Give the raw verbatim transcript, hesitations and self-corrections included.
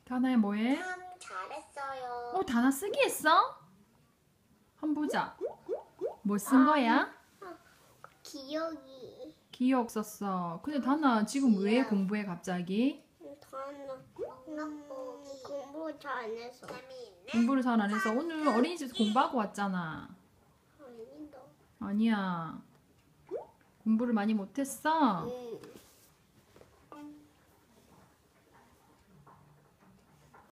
다나야 뭐해? 참 잘했어요. 어, 다나 쓰기 했어? 한번 보자. 뭐 쓴 거야? 기억이 기억 썼어. 근데 다나 지금 왜 공부해 갑자기? 다나 공부 공부 잘 안 해서 공부를 잘 안 해서 오늘 어린이집에서 공부하고 왔잖아. 아니다. 아니야. 공부를 많이 못했어? 응.